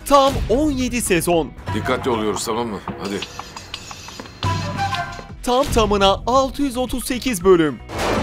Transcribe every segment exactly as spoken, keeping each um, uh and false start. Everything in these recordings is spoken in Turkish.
Tam on yedi sezon. Dikkatli oluyoruz, tamam mı? Hadi. Tam tamına altı yüz otuz sekiz bölüm.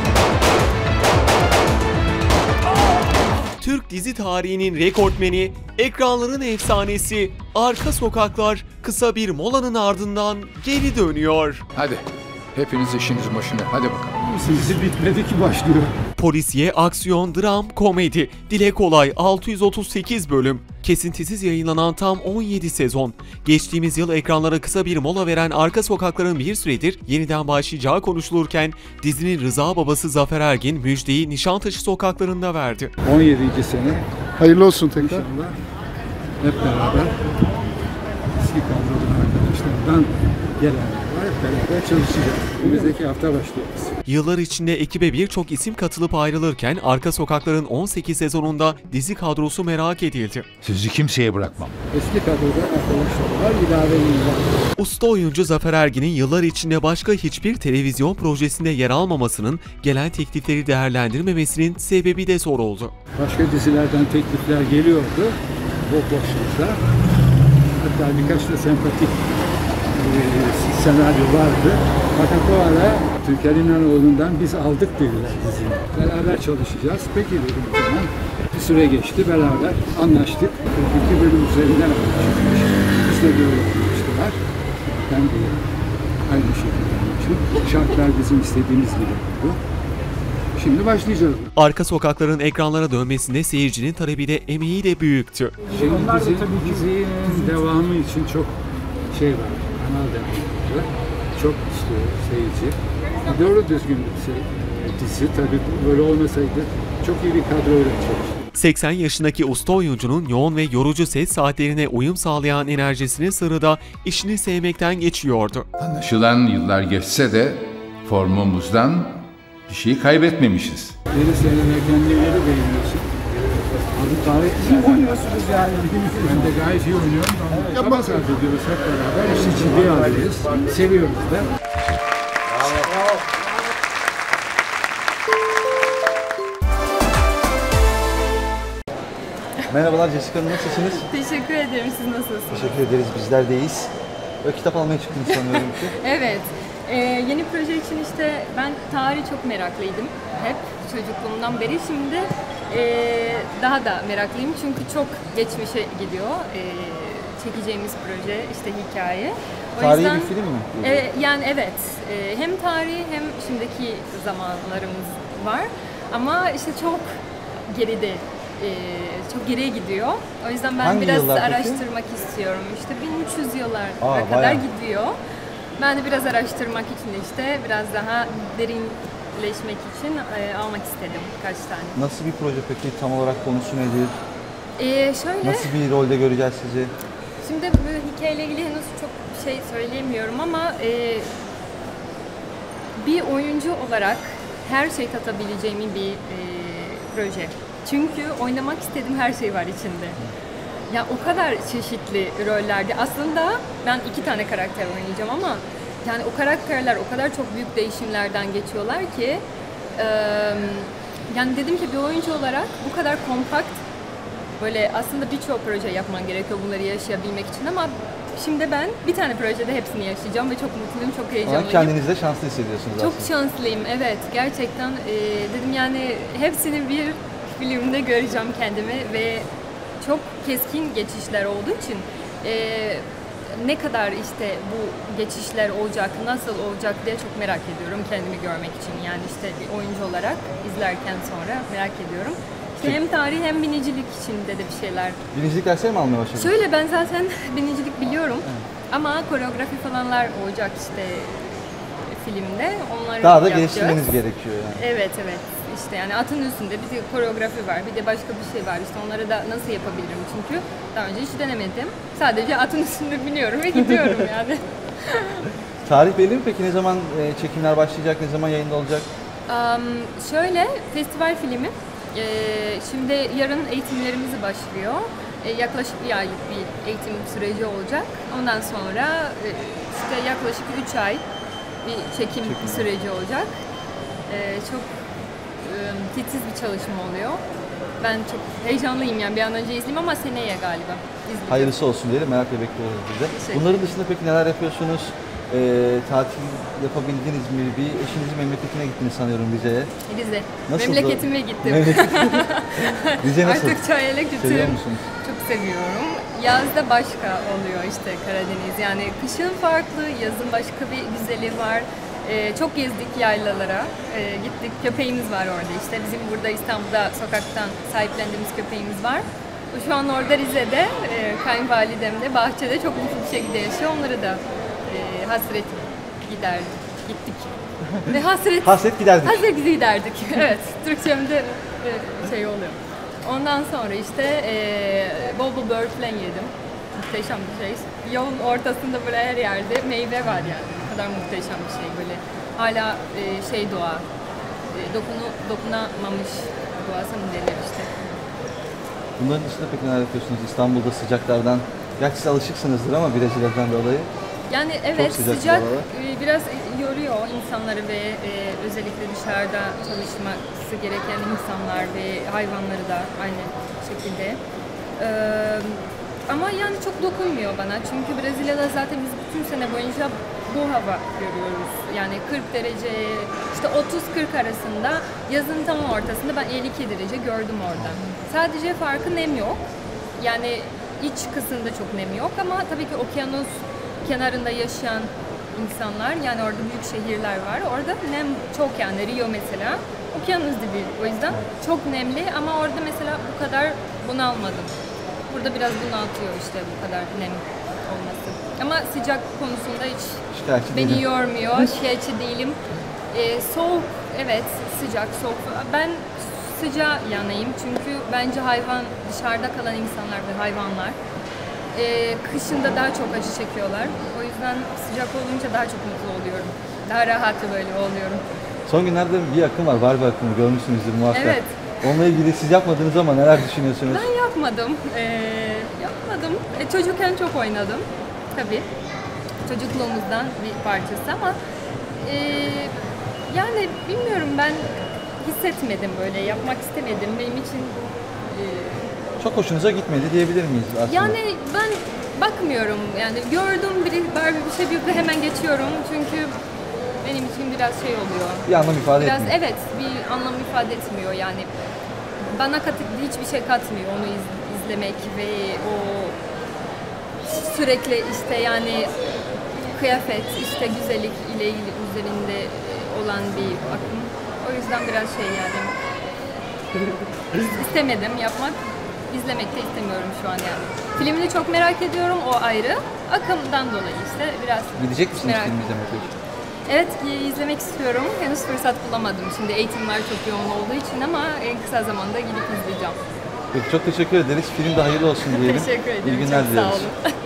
Türk dizi tarihinin rekortmeni, ekranların efsanesi Arka Sokaklar kısa bir molanın ardından geri dönüyor. Hadi. Hepiniz işinizin başına. Hadi bakalım. Sizi bitmedi ki başlıyor. Polisiye, aksiyon, dram, komedi. Dile kolay altı yüz otuz sekiz bölüm. Kesintisiz yayınlanan tam on yedi sezon. Geçtiğimiz yıl ekranlara kısa bir mola veren Arka Sokaklar'ın bir süredir yeniden başlayacağı konuşulurken dizinin Rıza babası Zafer Ergin müjdeyi Nişantaşı sokaklarında verdi. on yedinci sene. Hayırlı olsun tekrar. İnşallah hep beraber eski kadrodaki arkadaşlardan gelenler hep beraber çalışacağız. Önümüzdeki hafta başlıyoruz. Yıllar içinde ekibe birçok isim katılıp ayrılırken Arka Sokaklar'ın on sekiz sezonunda dizi kadrosu merak edildi. Sizi kimseye bırakmam. Eski kadroda arkadaşlar var, ilaveliğimiz var. Usta oyuncu Zafer Ergin'in yıllar içinde başka hiçbir televizyon projesinde yer almamasının, gelen teklifleri değerlendirmemesinin sebebi de soruldu. Başka dizilerden teklifler geliyordu. Bu boşlukta. Hatta birkaç da sempatik e, senaryo vardı. Fakat o ara Türker İnanoğlu'ndan biz aldık dediler diziyi. Beraber çalışacağız. Peki dedim o zaman. Bir süre geçti. Beraber anlaştık. kırk iki bölüm üzerinden anlaşılmış. Biz de böyle anlaştılar. Ben de aynı şekilde anlaştım. Şartlar bizim istediğimiz gibi oldu. Şimdi başlayacağız. Arka Sokaklar'ın ekranlara dönmesinde seyircinin talebi de emeği de büyüktü. Şimdi dizi, dizinin devamı için çok şey var. Kanal devamı. Çok istiyor seyirci. Doğru düzgün bir şey, dizi. Tabii böyle olmasaydı çok iyi bir kadroyla çalıştık. seksen yaşındaki usta oyuncunun yoğun ve yorucu set saatlerine uyum sağlayan enerjisinin sırrı da işini sevmekten geçiyordu. Anlaşılan yıllar geçse de formumuzdan bir şey kaybetmemişiz. Beni seyrederken neleri beğeniyorsun? Abi gayet iyi oynuyorsunuz yani. Ben de gayet iyi oynuyorum. Çaba sarf ediyoruz hep beraber. İşte ciddiye alıyoruz. Seviyoruz da. Merhabalar Jessica Hanım, nasılsınız? Teşekkür ederim. Siz nasılsınız? Teşekkür ederiz, bizler de iyiyiz. Böyle kitap almaya çıktınız sanıyorum ki. Evet. Ee, yeni proje için işte ben tarih çok meraklıydım. Hep çocukluğumdan beri. Şimdi e, daha da meraklıyım. Çünkü çok geçmişe gidiyor. E, çekeceğimiz proje, işte hikaye. O Tarihi yüzden, bir film mi? E, yani evet. E, hem tarihi hem şimdiki zamanlarımız var. Ama işte çok geride. Ee, çok geriye gidiyor. O yüzden ben Hangi biraz yıllar peki? araştırmak istiyorum. İşte bin üç yüz yıllara Aa, kadar bayağı. gidiyor. Ben de biraz araştırmak için işte biraz daha derinleşmek için e, almak istedim birkaç tane. Nasıl bir proje peki? Tam olarak konusu nedir? Ee, şöyle, Nasıl bir rolde göreceğiz sizi? şimdi bu hikayeyle ilgili henüz çok şey söyleyemiyorum ama e, bir oyuncu olarak her şey tatabileceğim bir e, proje. Çünkü oynamak istediğim her şey var içinde. Ya o kadar çeşitli rollerdi. Aslında ben iki tane karakter oynayacağım ama yani o karakterler o kadar çok büyük değişimlerden geçiyorlar ki e, yani dedim ki bir oyuncu olarak bu kadar kompakt böyle aslında birçok proje yapman gerekiyor bunları yaşayabilmek için ama şimdi ben bir tane projede hepsini yaşayacağım ve çok mutluyum, çok heyecanlıyım. Ama kendinizi de şanslı hissediyorsunuz Çok aslında. şanslıyım, evet. Gerçekten e, dedim yani hepsini bir filmde göreceğim kendimi ve çok keskin geçişler olduğu için e, ne kadar işte bu geçişler olacak, nasıl olacak diye çok merak ediyorum kendimi görmek için. Yani işte bir oyuncu olarak izlerken sonra merak ediyorum. İşte hem tarih hem binicilik içinde de bir şeyler. Binicilik dersleri mi almaya başladınız? Şöyle ben zaten binicilik biliyorum ama koreografi falanlar olacak işte filmde. Onları Daha da yapacağız. geliştirmeniz gerekiyor yani. Evet evet. İşte yani atın üstünde bir de koreografi var, bir de başka bir şey var. İşte onları da nasıl yapabilirim çünkü daha önce hiç denemedim. Sadece atın üstünde biniyorum ve gidiyorum yani. Tarih belli mi peki? Ne zaman e, çekimler başlayacak, ne zaman yayında olacak? Um, şöyle, festival filmi. Ee, şimdi yarın eğitimlerimiz başlıyor. Ee, yaklaşık bir aylık bir eğitim süreci olacak. Ondan sonra e, işte yaklaşık üç ay bir çekim, çekim. süreci olacak. Ee, çok e, titiz bir çalışma oluyor. Ben çok heyecanlıyım yani bir an önce izleyeyim ama seneye galiba izleyeceğim. Hayırlısı olsun diyelim. Merakla bekliyoruz biz de. Teşekkür Bunların dışında peki neler yapıyorsunuz? Ee, tatil yapabildiniz mi? Bir eşinizin memleketine gittiniz sanıyorum Rize'ye. Rize. Nasıldı? Memleketime gittim. Rize nasıl? Artık çayele Seviyor gittim. musunuz? Çok seviyorum. Yazda başka oluyor işte Karadeniz. Yani kışın farklı, yazın başka bir güzeli var. Ee, çok gezdik yaylalara. Ee, gittik. Köpeğimiz var orada işte. Bizim burada İstanbul'da sokaktan sahiplendiğimiz köpeğimiz var. Şu an orada Rize'de, e, kayınvalidem de bahçede çok mutlu bir şekilde yaşıyor. Onları da e, hasret gider gittik. Ve hasret Hasret giderdik. hasret giderdik. Evet, Türkçemde e, şey oluyor. Ondan sonra işte e, bol bol böğürtlen yedim. Muhteşem bir şey. Yolun ortasında böyle her yerde meyve var yani. Bu kadar muhteşem bir şey böyle. Hala e, şey doğa, e, dokunu, dokunamamış doğası mı denir işte. Bunların dışında peki neler yapıyorsunuz? İstanbul'da sıcaklardan, gerçi siz alışıksınızdır ama Brezilya'dan dolayı. Yani evet sıcak sıcak, buralar. e, biraz yoruyor insanları ve e, özellikle dışarıda çalışması gereken insanlar ve hayvanları da aynı şekilde. Ee, ama yani çok dokunmuyor bana çünkü Brezilya'da zaten biz bütün sene boyunca bu hava görüyoruz. Yani kırk derece, işte otuz kırk arasında, yazın tam ortasında ben elli iki derece gördüm orada. Sadece farkı nem yok. Yani iç kısımda çok nem yok ama tabii ki okyanus kenarında yaşayan insanlar, yani orada büyük şehirler var. Orada nem çok yani Rio mesela okyanus dibi. O yüzden çok nemli ama orada mesela bu kadar bunalmadım. Burada biraz bunaltıyor işte bu kadar nem olması. Ama sıcak konusunda hiç Şikayetçi beni değilim. yormuyor, şikayetçi değilim. Ee, soğuk, evet sıcak, soğuk. Ben sıcağa yanayım çünkü bence hayvan, dışarıda kalan insanlar ve hayvanlar e, kışında daha çok acı çekiyorlar. O yüzden sıcak olunca daha çok mutlu oluyorum. Daha rahat böyle oluyorum. Son günlerde bir akım var, Barbie akımı görmüşsünüzdür muhakkak. Evet. Onunla ilgili siz yapmadınız ama neler düşünüyorsunuz? Ben yapmadım. Ee, yapmadım. E, çocukken çok oynadım. Tabii. Çocukluğumuzdan bir parçası ama e, yani bilmiyorum ben hissetmedim böyle. Yapmak istemedim. Benim için e, Çok hoşunuza gitmedi diyebilir miyiz aslında? yani ben bakmıyorum. Yani gördüm biri Barbie bir şey bir hemen geçiyorum. Çünkü benim için biraz şey oluyor. Bir anlam ifade Biraz etmiyor. evet bir anlam ifade etmiyor yani. Bana katı, hiçbir şey katmıyor onu iz, izlemek ve o sürekli işte yani kıyafet, işte güzellik ile ilgili üzerinde olan bir akım. O yüzden biraz şey yani istemedim yapmak, izlemek de istemiyorum şu an yani. Filmini çok merak ediyorum, o ayrı. Akımdan dolayı işte biraz Gidecek misiniz merak film ediyorum. izlemek için? Evet, izlemek istiyorum. Henüz fırsat bulamadım. Şimdi eğitimler çok yoğun olduğu için ama en kısa zamanda gidip izleyeceğim. Peki çok teşekkür ederiz. Film de hayırlı olsun diyelim. Teşekkür ederim. İyi günler çok diliyoruz. sağ olun.